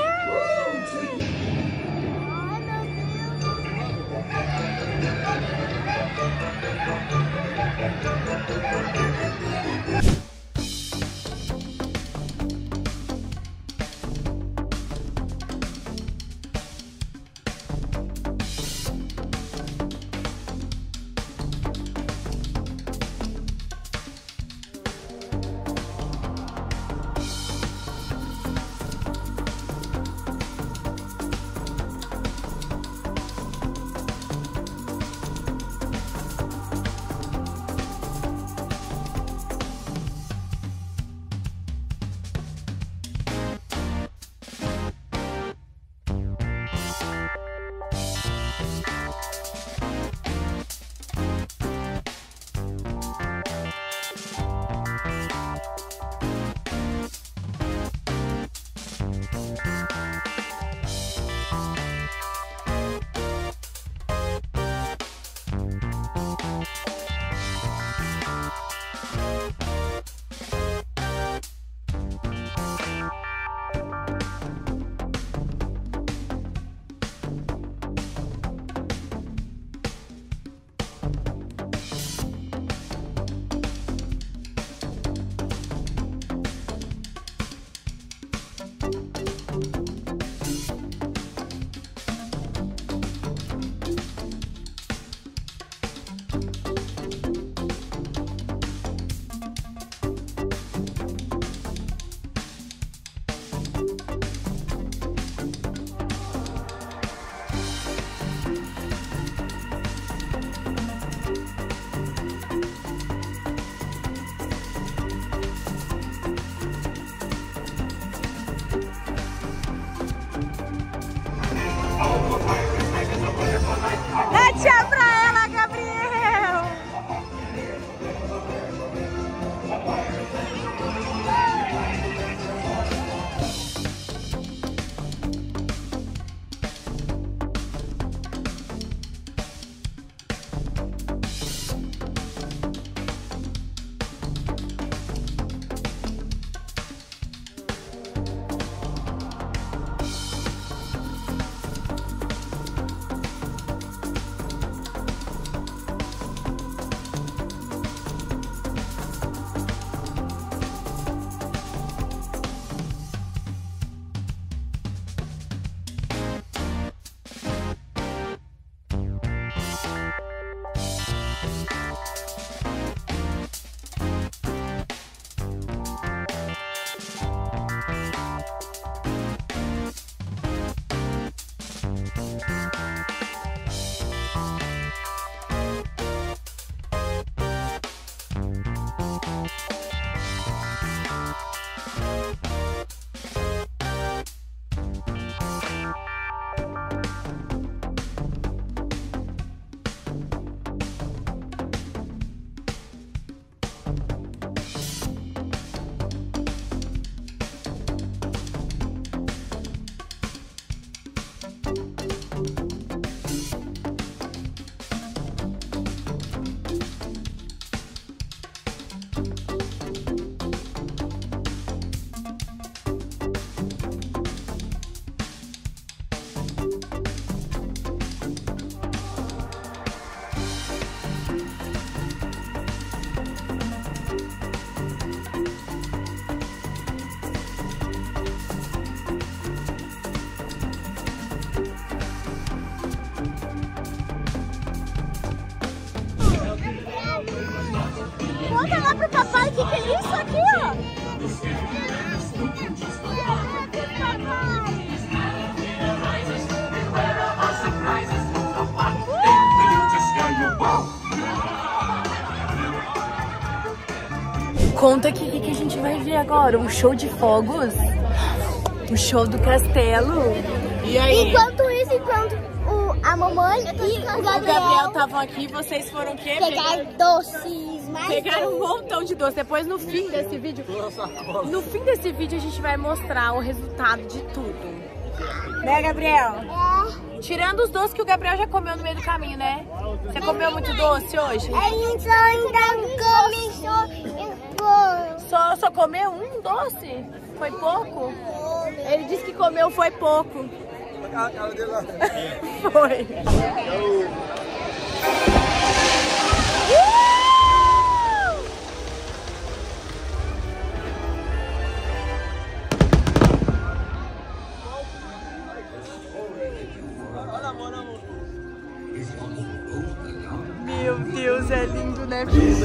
conta aqui o que, que a gente vai ver agora. Um show de fogos? O show do castelo? E aí? Enquanto isso, enquanto o, a mamãe e o Gabriel, O Gabriel estavam aqui, vocês foram o quê? pegar doces, mais Pegaram um doces. montão de doce. Depois no fim desse vídeo, no fim desse vídeo a gente vai mostrar o resultado de tudo. Né, Gabriel? É. Tirando os doces que o Gabriel já comeu no meio do caminho, né? Você comeu muito doce hoje? A gente ainda começou. Só, só comeu um doce? Foi pouco? Ele disse que comeu foi pouco. Foi. Meu Deus, é lindo, né, filho?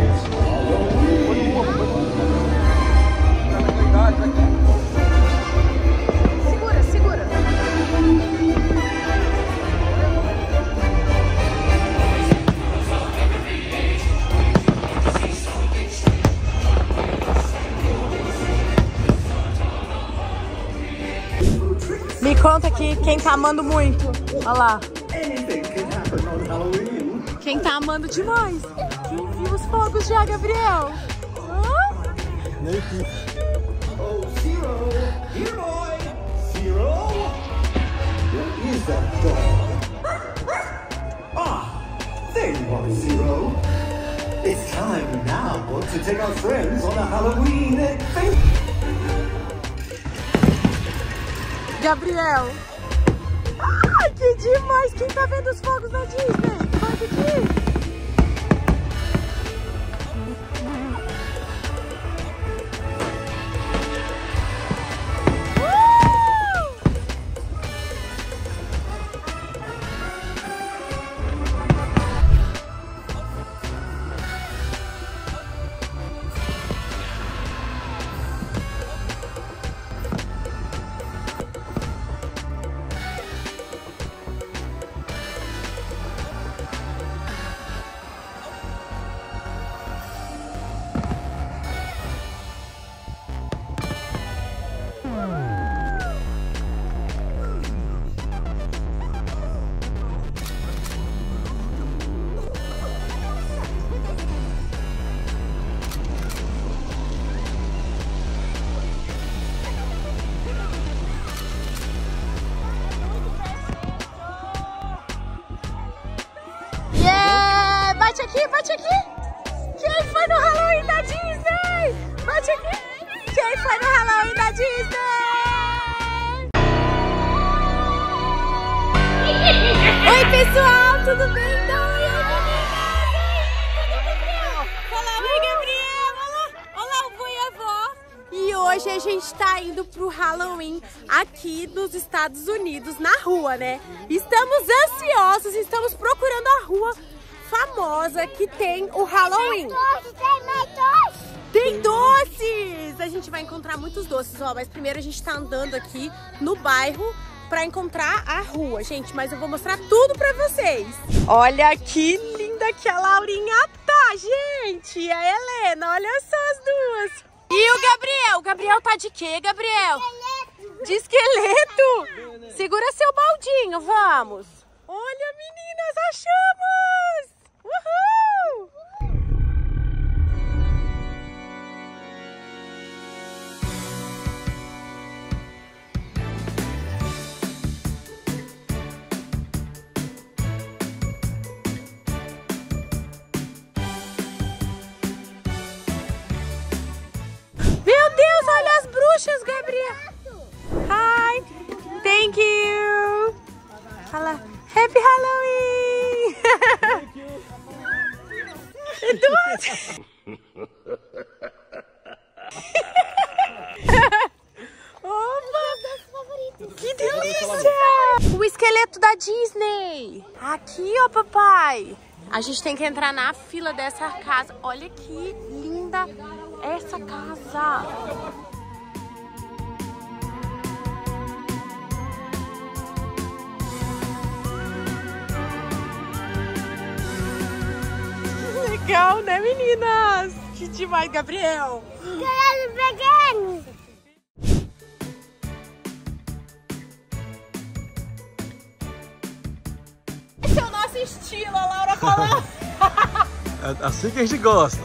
Segura, segura. Me conta aqui quem tá amando muito. Olha lá. Quem tá amando demais? Quem viu os fogos já, Gabriel? Hã? Oh, Zero! Here, boy! Zero! Where is that dog? Ah! There you are, Zero! It's time now to take our friends on a Halloween adventure! Gabriel! Ai, que demais! Quem tá vendo os fogos na Disney? Pode aqui! Bate aqui, bate aqui! Quem foi no Halloween da Disney? Bate aqui! Quem foi no Halloween da Disney? Oi, pessoal, tudo bem? Então, oi, meninas! Fala, oi, Gabriel! Olá, olá, o vô e a avó! E hoje a gente tá indo pro Halloween aqui nos Estados Unidos, na rua, né? Estamos ansiosos, estamos procurando a rua famosa que tem o Halloween. Tem doces! A gente vai encontrar muitos doces, ó. Mas primeiro a gente tá andando aqui no bairro pra encontrar a rua, gente. Mas eu vou mostrar tudo pra vocês. Olha que linda que a Laurinha tá, gente! E a Helena, olha só as duas. E o Gabriel? O Gabriel tá de quê, Gabriel? De esqueleto! Segura seu baldinho, vamos! Olha, meninas, achamos! Uhul! Meu Deus, olha as bruxas, Gabriel! Hi! Thank you! Fala, Happy Halloween! Eduardo! Opa! Que delícia! O esqueleto da Disney! Aqui, ó, papai! A gente tem que entrar na fila dessa casa. Olha que linda essa casa! Legal, né, meninas? Que demais, Gabriel. Quero pequeno. Esse é o nosso estilo, a Laura falou. É assim que a gente gosta.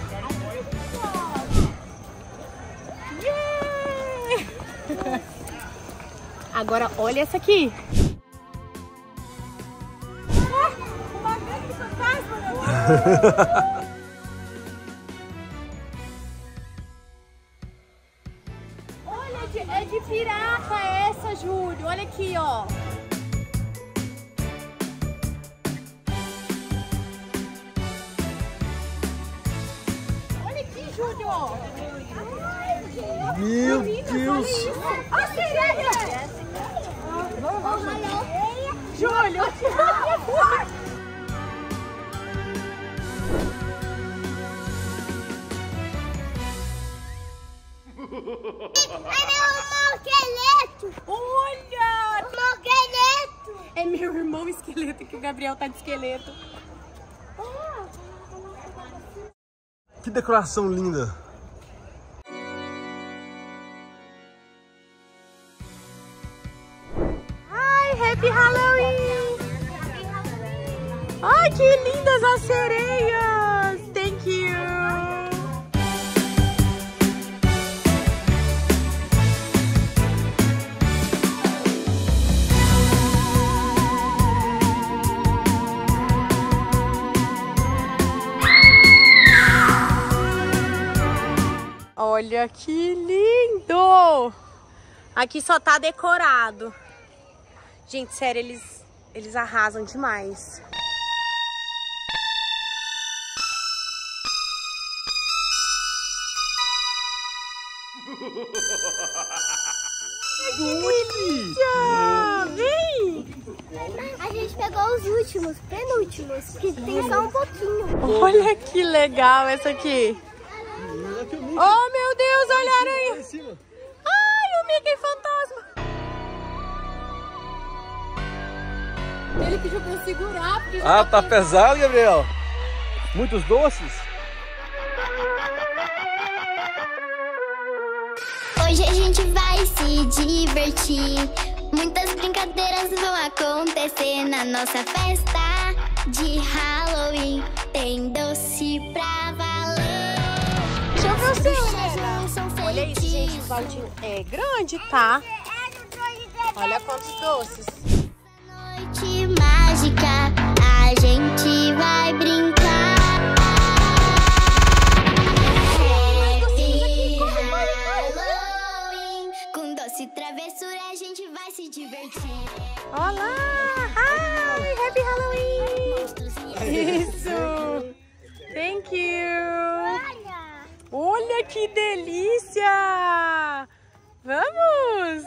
Yeah. Agora olha essa aqui. Uma grande fantasma, meu. Olha, de, é de pirata essa, Júlio. Olha aqui, ó. Meu Deus! A sereia! Júlio! Esqueleto! Olha! Esqueleto! É meu irmão esqueleto, que o Gabriel tá de esqueleto. Que decoração linda! Happy Halloween! Ai, que lindas as sereias! Thank you! Olha que lindo! Aqui só tá decorado. Gente, sério, eles, eles arrasam demais. Que delícia! Vem! A gente pegou os últimos, penúltimos, que tem só um pouquinho. Olha que legal essa aqui. Oh, meu Deus, olha a aranha. Ai, o Mickey fantasma. Ele pediu pra eu segurar. Porque Ah, tá pesado, Gabriel. Muitos doces? Hoje a gente vai se divertir. Muitas brincadeiras vão acontecer na nossa festa de Halloween. Tem doce pra valer. Deixa eu ver o seu. Olha isso, gente. O baldinho é grande, tá? Olha quantos doces. Noite mágica, a gente vai brincar. Happy Halloween. Com doce e travessura a gente vai se divertir. Olá! Hi! Happy Halloween! Isso! Thank you! Olha que delícia! Vamos!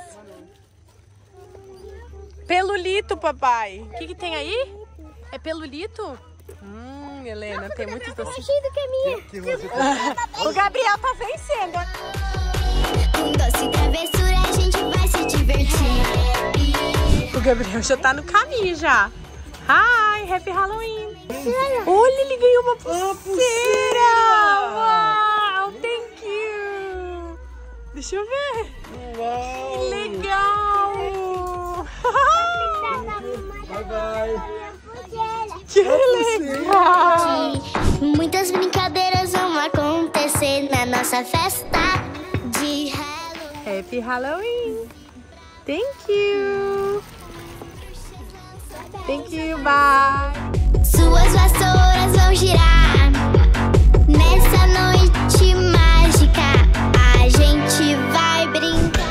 Pelulito, papai. O que, que tem aí? É pelulito? Hum, Helena, tem muitos doces. Cheio do que é minha. O Gabriel tá vencendo. Com doce e travessura a gente vai se divertir. O Gabriel já tá no caminho já. Hi, Happy Halloween. Olha, ele ganhou uma pulseira. Uau, thank you. Deixa eu ver. Uau. Que legal. Bye, bye. Que legal. Muitas brincadeiras vão acontecer na nossa festa de Halloween. Happy Halloween. Thank you. Thank you, bye. Suas vassouras vão girar nessa noite mágica. A gente vai brincar.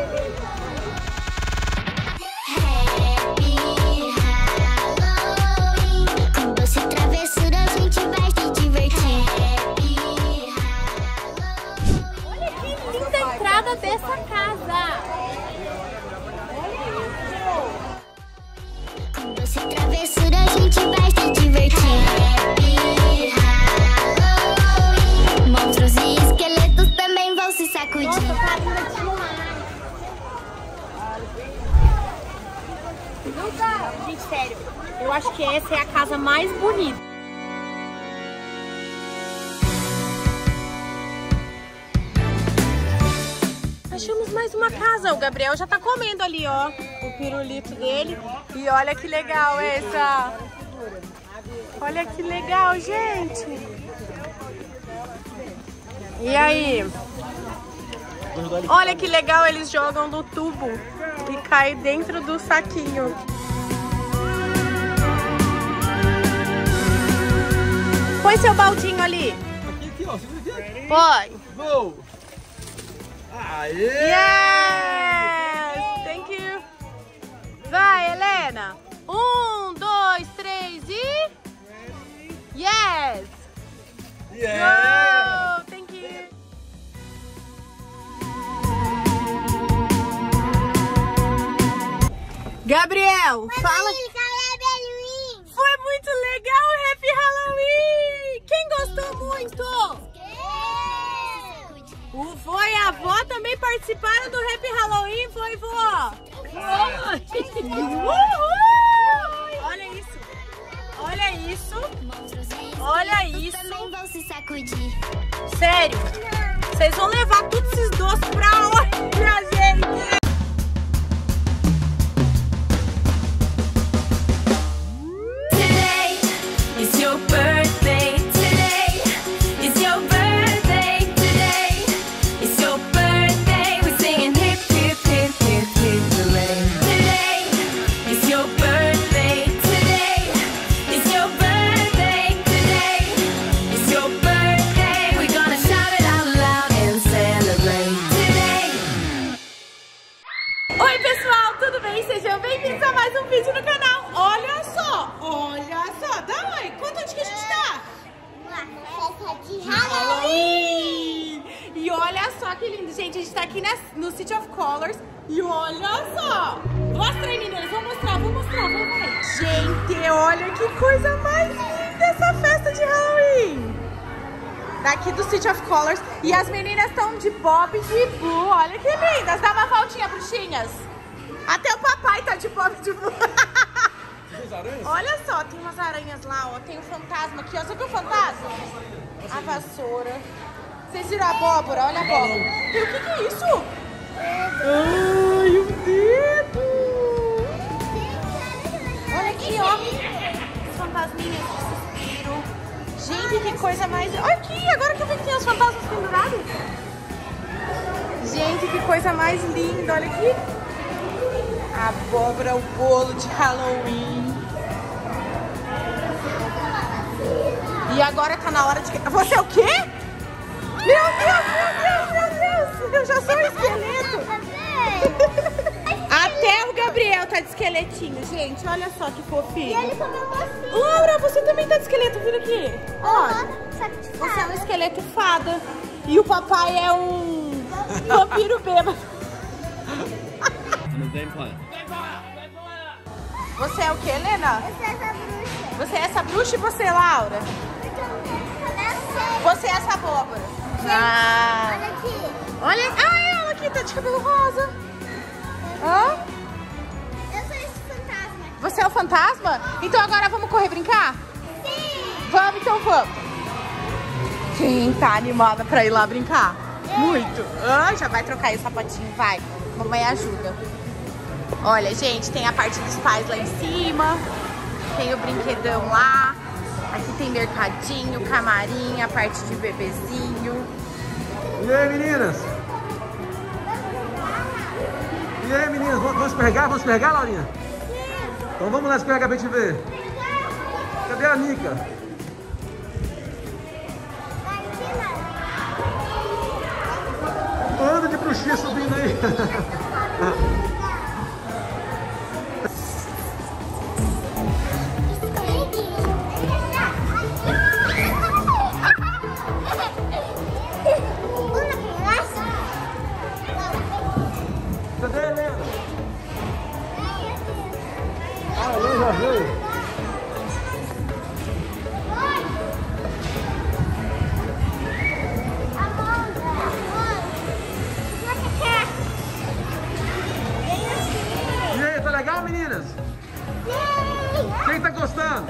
Happy Halloween. Com doce e travessura a gente vai se divertir. Happy Halloween. Olha que linda a entrada dessa casa. Com doce e travessura a gente vai se divertir. Happy Halloween. Monstros e esqueletos também vão se sacudir. Nossa, tá linda demais. Gente, sério, eu acho que essa é a casa mais bonita. achamos mais uma casa. O Gabriel já tá comendo ali, ó, o pirulito dele. E olha que legal essa. Olha que legal, gente. E aí? Olha que legal, eles jogam do tubo e cai dentro do saquinho. Põe seu baldinho ali. Aqui, aqui, ó. Segura aqui. Põe. Gol. Aê! Yes! Thank you. Vai, Helena. Um, dois, três e... Yes! Yeah! Go! Thank you. Gabriel, fala. Foi muito legal o Happy Halloween! Quem gostou muito? O vô e a avó também participaram do Happy Halloween, foi, vó? Uhul! Olha isso! Olha isso! Olha isso! Sério! Vocês vão levar todos esses doces pra onde, minha gente? Oi pessoal, tudo bem? Sejam bem-vindos a mais um vídeo no canal. Olha só, olha só, dá oi, conta onde que a gente tá? Uma festa de Halloween! E olha só que lindo, gente, a gente tá aqui na, no City of Colors. E olha só, mostra aí, meninas, vou mostrar, vou mostrar, vai, vai. Gente, olha que coisa mais linda essa festa de Halloween. Daqui do City of Colors. E as meninas estão de Bob e de Blue. Olha que lindas. Dá uma voltinha, bruxinhas. Até o papai tá de Bob e de Blue. Olha só, tem umas aranhas lá, ó. Tem um fantasma aqui, ó. Você viu o fantasma? A vassoura. Vocês viram a abóbora? Olha a abóbora. E o que que é isso? Ai, um dedo. Olha aqui, ó. Os fantasminhas de suspiro. Gente, que coisa mais... Olha aqui, agora que eu vi que tem os fantasmas pendurados. Gente, que coisa mais linda. Olha aqui. A abóbora, o bolo de Halloween. E agora tá na hora de... Você é o quê? Meu Deus, meu Deus, meu Deus. Eu já sou um esqueleto. Até o Gabriel tá de esqueletinho, gente. Olha só que fofinho. E ele comeu docinho. Laura, você também tá de esqueleto, vira aqui. Olha. Só que de Você é um esqueleto fada. E o papai é um vampiro bêbado. Você é o que, Helena? Você é essa bruxa. Você é essa bruxa e você, Laura? Você é essa abóbora. Ah. Olha aqui. Olha, ah, ela aqui tá de cabelo rosa. Hã? Eu sou esse fantasma. Você é o fantasma? Então agora vamos correr brincar? Sim. Vamos, então vamos. Quem tá animada pra ir lá brincar? Muito. Ah, já vai trocar aí o sapatinho, vai. Mamãe ajuda. Olha, gente, tem a parte dos pais lá em cima. Tem o brinquedão lá. Aqui tem mercadinho, camarim, a parte de bebezinho. E aí, meninas? E aí, meninas? Vamos escorregar? Vamos escorregar, Laurinha? Então vamos lá escorregar pra gente ver. Cadê a Nica? Anda de bruxinha subindo aí. Cadê a Helena? Ah, a Helena já veio. E aí, tá legal, meninas? Quem tá gostando?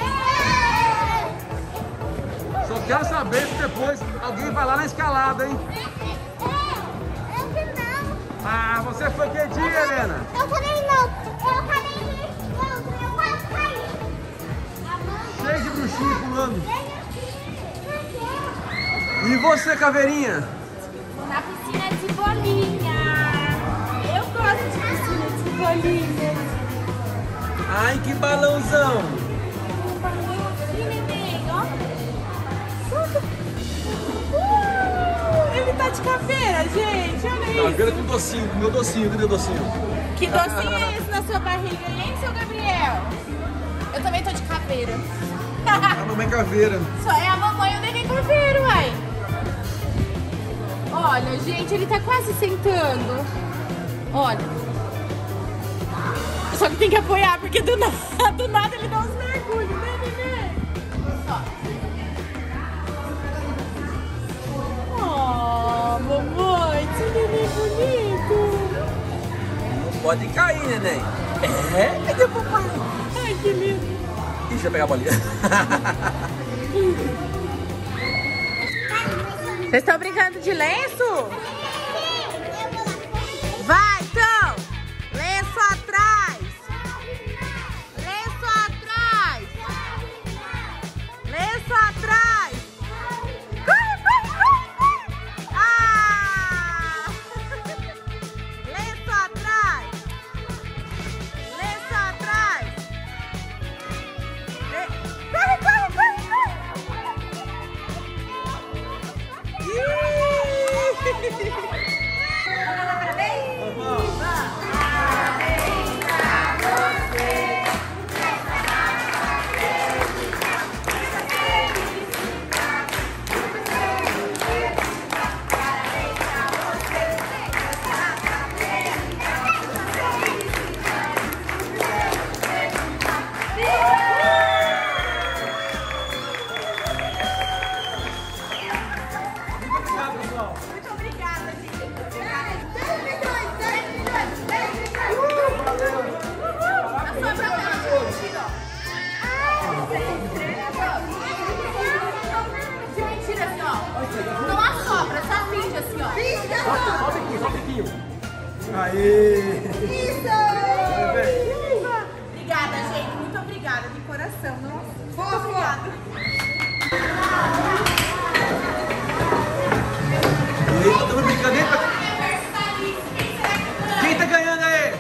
Só quero saber se depois alguém vai lá na escalada, hein? Eu que não. Ah, você foi que dia, Helena? Eu também não. Eu também não. Eu quase caí. Cheio de bruxinha pulando. E você, caveirinha? Na piscina de bolinha. Eu gosto de piscina de bolinha. Ai, que balãozão. Um balão aqui, neném, ó. Uh, ele tá de caveira, gente. Olha isso. Caveira com docinho, meu docinho, cadê o docinho? Que docinho é esse na sua barriga, hein, seu Gabriel? Eu também tô de caveira. A mamãe caveira. Só é a mamãe e o neném caveiro, uai. Olha, gente, ele tá quase sentando. Olha. Só que tem que apoiar, porque do nada, do nada ele dá uns mergulhos, né, neném? Ó. Oh, mamãe, que neném bonito. Não pode cair, neném. É? Cadê o papai? Ai, que lindo. Ih, deixa eu pegar a bolinha. Vocês estão brincando de lenço? Vai, então! Lenço atrás! Lenço atrás! Lenço atrás! Corre, corre, corre, corre! Ah! Lenço atrás! Lenço atrás! Le- Corre, corre, corre, corre! Ih! Aê! Isso! Obrigada, gente. Muito obrigada de coração. Nossa, muito obrigada. Eita, tô brincando, hein? Quem tá ganhando aí?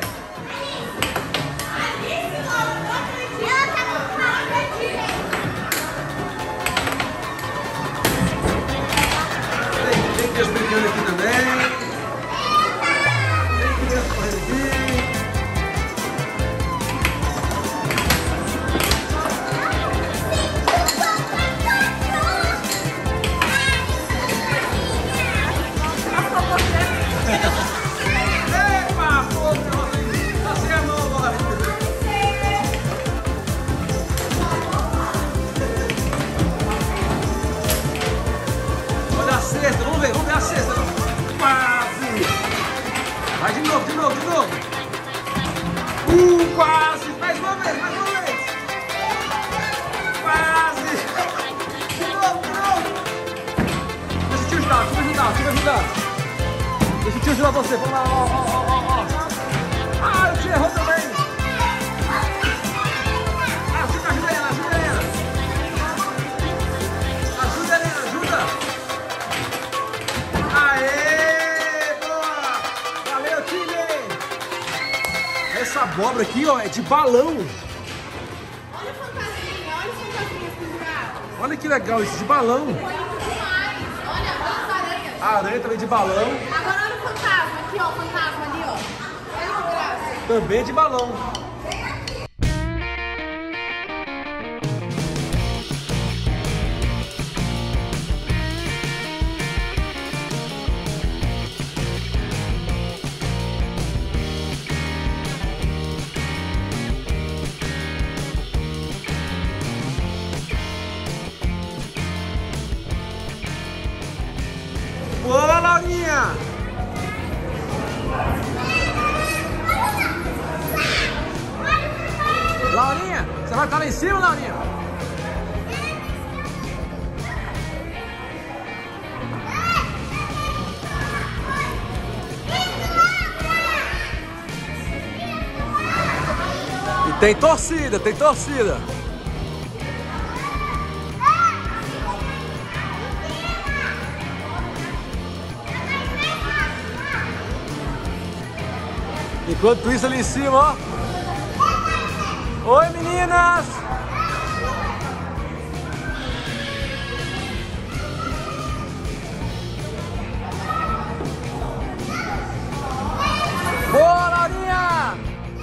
Tem, tem criança brincando aqui também. Tem criança correndo aqui. Epa, pô, tá sem a mão agora. Olha a cesta, vamos ver, vamos ver a cesta. Quase! Vai de novo, de novo, de novo. Uh, quase! Mais uma vez, mais uma vez. Quase! De novo, de novo. Deixa o tio ajudar, deixa eu ajudar, deixa eu ajudar. Deixa o tio ajudar você, vamos lá, ó, ó, ó, ó, ó. Ah, o tio errou também. Ah, o tio ajuda a Helena, ajuda a Helena. Ajuda a Helena, ajuda. Aê, boa. Valeu, time. Essa abóbora aqui, ó, é de balão. Olha o fantasminha, olha o fantasminha pendurado. Olha que legal isso, de balão. Olha as aranhas. A aranha também de balão. Agora olha o fantasma aqui, ó, o fantasma ali, ó. Olha que graça. Também é de balão. Boa, Laurinha! Laurinha, você vai estar lá em cima, Laurinha? Tem torcida, tem torcida. Enquanto isso, ali em cima, ó. Oi, meninas! Boa, Laurinha!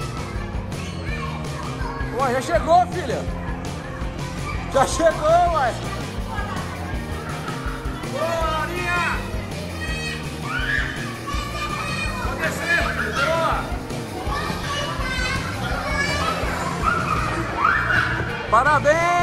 Ué, já chegou, filha? Já chegou, ué! Boa, Laurinha! Pode descer, boa! Parabéns!